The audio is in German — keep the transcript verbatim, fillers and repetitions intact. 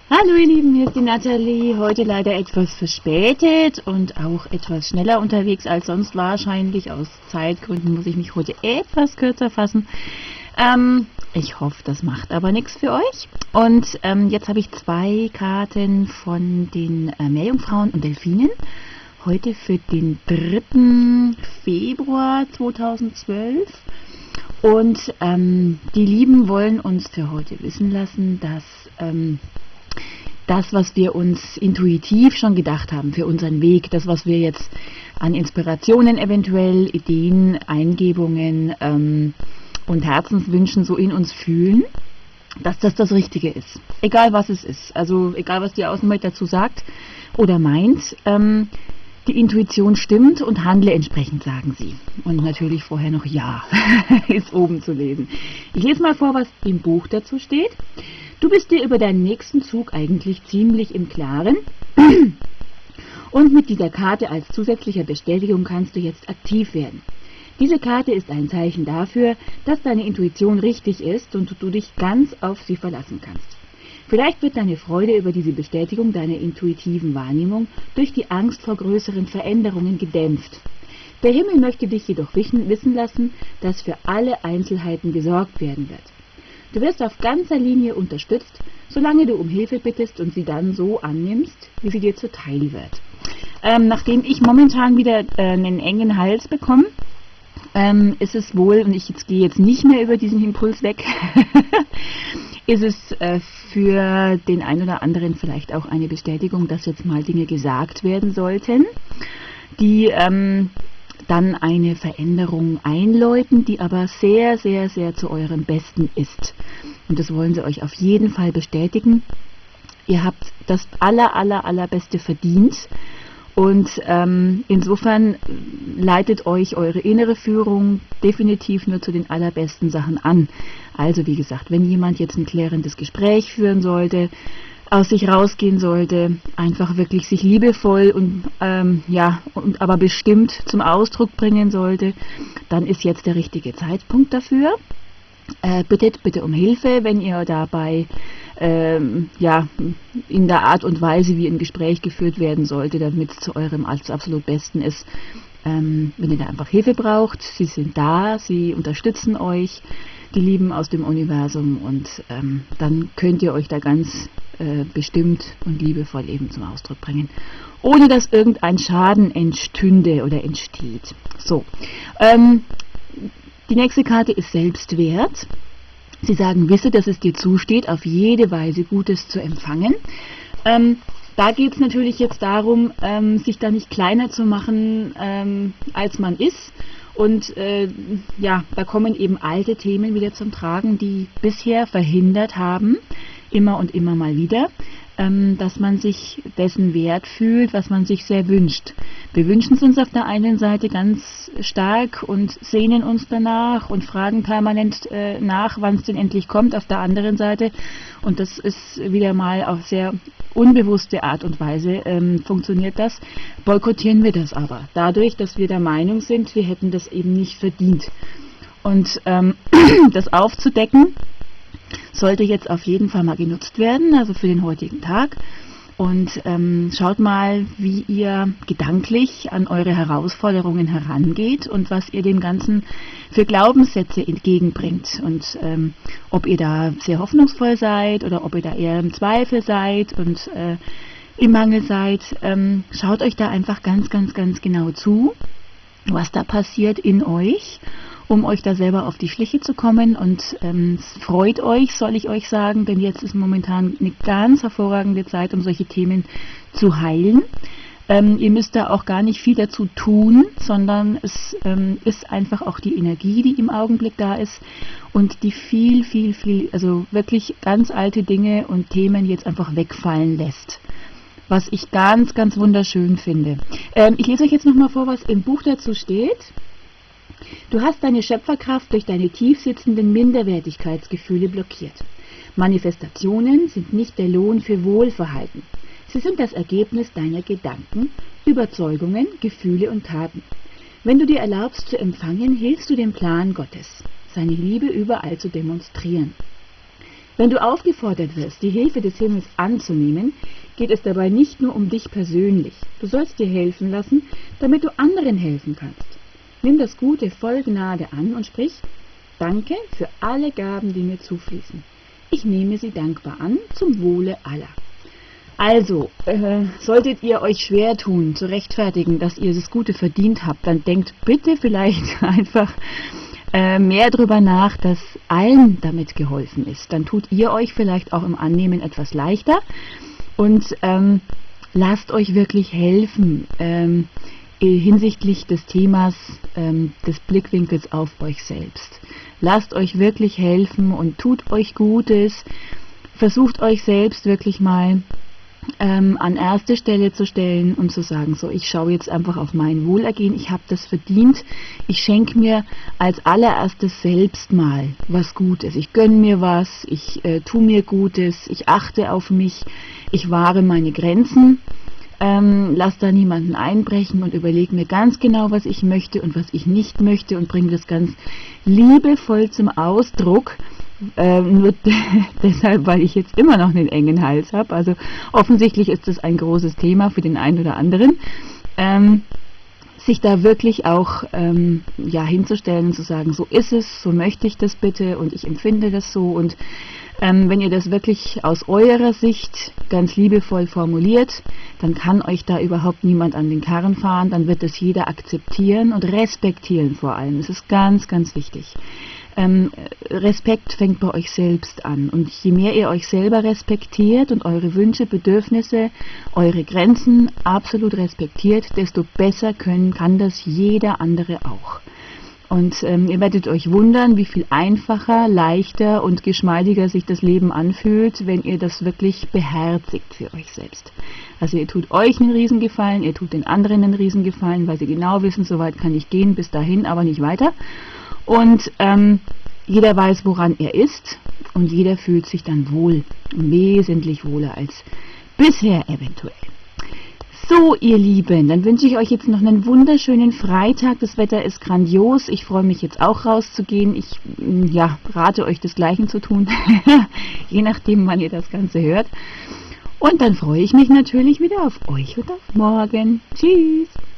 Hallo ihr Lieben, hier ist die Nathalie. Heute leider etwas verspätet und auch etwas schneller unterwegs als sonst wahrscheinlich. Aus Zeitgründen muss ich mich heute etwas kürzer fassen. Ähm, ich hoffe, das macht aber nichts für euch. Und ähm, jetzt habe ich zwei Karten von den äh, Meerjungfrauen und Delfinen. Heute für den dritten Februar zweitausendzwölf. Und ähm, die Lieben wollen uns für heute wissen lassen, dass ähm, das, was wir uns intuitiv schon gedacht haben für unseren Weg, das, was wir jetzt an Inspirationen eventuell, Ideen, Eingebungen ähm, und Herzenswünschen so in uns fühlen, dass das das Richtige ist. Egal was es ist, also egal was die Außenwelt dazu sagt oder meint, ähm, die Intuition stimmt und handle entsprechend, sagen sie. Und natürlich vorher noch Ja, ist oben zu lesen. Ich lese mal vor, was im Buch dazu steht. Du bist dir über deinen nächsten Zug eigentlich ziemlich im Klaren und mit dieser Karte als zusätzlicher Bestätigung kannst du jetzt aktiv werden. Diese Karte ist ein Zeichen dafür, dass deine Intuition richtig ist und du dich ganz auf sie verlassen kannst. Vielleicht wird deine Freude über diese Bestätigung deiner intuitiven Wahrnehmung durch die Angst vor größeren Veränderungen gedämpft. Der Himmel möchte dich jedoch wissen lassen, dass für alle Einzelheiten gesorgt werden wird. Du wirst auf ganzer Linie unterstützt, solange du um Hilfe bittest und sie dann so annimmst, wie sie dir zuteil wird. Ähm, nachdem ich momentan wieder äh, einen engen Hals bekomme, ähm, ist es wohl, und ich jetzt gehe jetzt nicht mehr über diesen Impuls weg, ist es äh, für den einen oder anderen vielleicht auch eine Bestätigung, dass jetzt mal Dinge gesagt werden sollten, die ähm, dann eine Veränderung einläuten, die aber sehr, sehr, sehr zu eurem Besten ist. Und das wollen sie euch auf jeden Fall bestätigen. Ihr habt das aller, aller, allerbeste verdient. Und ähm, insofern leitet euch eure innere Führung definitiv nur zu den allerbesten Sachen an. Also wie gesagt, wenn jemand jetzt ein klärendes Gespräch führen sollte, aus sich rausgehen sollte, einfach wirklich sich liebevoll und ähm, ja und aber bestimmt zum Ausdruck bringen sollte, dann ist jetzt der richtige Zeitpunkt dafür. Äh, bittet bitte um Hilfe, wenn ihr dabei ähm, ja in der Art und Weise, wie ein Gespräch geführt werden sollte, damit es zu eurem absolut Besten ist. Ähm, wenn ihr da einfach Hilfe braucht, sie sind da, sie unterstützen euch, die Lieben aus dem Universum, und ähm, dann könnt ihr euch da ganz äh, bestimmt und liebevoll eben zum Ausdruck bringen, ohne dass irgendein Schaden entstünde oder entsteht. So, ähm, die nächste Karte ist Selbstwert. Sie sagen, wisse, dass es dir zusteht, auf jede Weise Gutes zu empfangen. Ähm, da geht es natürlich jetzt darum, ähm, sich da nicht kleiner zu machen, ähm, als man ist. Und äh, ja, da kommen eben alte Themen wieder zum Tragen, die bisher verhindert haben, immer und immer mal wieder, ähm, dass man sich dessen wert fühlt, was man sich sehr wünscht. Wir wünschen es uns auf der einen Seite ganz stark und sehnen uns danach und fragen permanent äh, nach, wann es denn endlich kommt. Auf der anderen Seite, und das ist wieder mal auf sehr unbewusste Art und Weise ähm, funktioniert das, boykottieren wir das aber. Dadurch, dass wir der Meinung sind, wir hätten das eben nicht verdient. Und ähm, das aufzudecken, sollte jetzt auf jeden Fall mal genutzt werden, also für den heutigen Tag. Und ähm, schaut mal, wie ihr gedanklich an eure Herausforderungen herangeht und was ihr dem Ganzen für Glaubenssätze entgegenbringt. Und ähm, ob ihr da sehr hoffnungsvoll seid oder ob ihr da eher im Zweifel seid und äh, im Mangel seid. Ähm, schaut euch da einfach ganz, ganz, ganz genau zu, was da passiert in euch, um euch da selber auf die Schliche zu kommen, und ähm, freut euch, soll ich euch sagen, denn jetzt ist momentan eine ganz hervorragende Zeit, um solche Themen zu heilen. Ähm, ihr müsst da auch gar nicht viel dazu tun, sondern es ähm, ist einfach auch die Energie, die im Augenblick da ist und die viel, viel, viel, also wirklich ganz alte Dinge und Themen jetzt einfach wegfallen lässt. Was ich ganz, ganz wunderschön finde. Ähm, ich lese euch jetzt nochmal vor, was im Buch dazu steht. Du hast deine Schöpferkraft durch deine tiefsitzenden Minderwertigkeitsgefühle blockiert. Manifestationen sind nicht der Lohn für Wohlverhalten. Sie sind das Ergebnis deiner Gedanken, Überzeugungen, Gefühle und Taten. Wenn du dir erlaubst zu empfangen, hilfst du dem Plan Gottes, seine Liebe überall zu demonstrieren. Wenn du aufgefordert wirst, die Hilfe des Himmels anzunehmen, geht es dabei nicht nur um dich persönlich. Du sollst dir helfen lassen, damit du anderen helfen kannst. Nimm das Gute voll Gnade an und sprich: Danke für alle Gaben, die mir zufließen. Ich nehme sie dankbar an, zum Wohle aller. Also, äh, solltet ihr euch schwer tun, zu rechtfertigen, dass ihr das Gute verdient habt, dann denkt bitte vielleicht einfach äh, mehr darüber nach, dass allen damit geholfen ist. Dann tut ihr euch vielleicht auch im Annehmen etwas leichter und ähm, lasst euch wirklich helfen ähm, hinsichtlich des Themas ähm, des Blickwinkels auf euch selbst. Lasst euch wirklich helfen und tut euch Gutes. Versucht euch selbst wirklich mal ähm, an erste Stelle zu stellen und zu sagen, so, ich schaue jetzt einfach auf mein Wohlergehen, ich habe das verdient, ich schenke mir als allererstes selbst mal was Gutes, ich gönne mir was, ich äh, tue mir Gutes, ich achte auf mich, ich wahre meine Grenzen, ähm, lass da niemanden einbrechen und überlege mir ganz genau, was ich möchte und was ich nicht möchte und bringe das ganz liebevoll zum Ausdruck. Ähm, nur deshalb, weil ich jetzt immer noch einen engen Hals habe. Also offensichtlich ist das ein großes Thema für den einen oder anderen. Ähm, sich da wirklich auch ähm, ja, hinzustellen und zu sagen, so ist es, so möchte ich das bitte und ich empfinde das so. Und ähm, wenn ihr das wirklich aus eurer Sicht ganz liebevoll formuliert, dann kann euch da überhaupt niemand an den Karren fahren, dann wird das jeder akzeptieren und respektieren vor allem. Das ist ganz, ganz wichtig. Ähm, Respekt fängt bei euch selbst an und je mehr ihr euch selber respektiert und eure Wünsche, Bedürfnisse, eure Grenzen absolut respektiert, desto besser können, kann das jeder andere auch. Und ähm, ihr werdet euch wundern, wie viel einfacher, leichter und geschmeidiger sich das Leben anfühlt, wenn ihr das wirklich beherzigt für euch selbst. Also ihr tut euch einen Riesengefallen, ihr tut den anderen einen Riesengefallen, weil sie genau wissen, so weit kann ich gehen, bis dahin, aber nicht weiter. Und ähm, jeder weiß, woran er ist und jeder fühlt sich dann wohl, wesentlich wohler als bisher eventuell. So, ihr Lieben, dann wünsche ich euch jetzt noch einen wunderschönen Freitag. Das Wetter ist grandios. Ich freue mich jetzt auch rauszugehen. Ich ja, rate euch, das Gleiche zu tun, je nachdem, wann ihr das Ganze hört. Und dann freue ich mich natürlich wieder auf euch und auf morgen. Tschüss!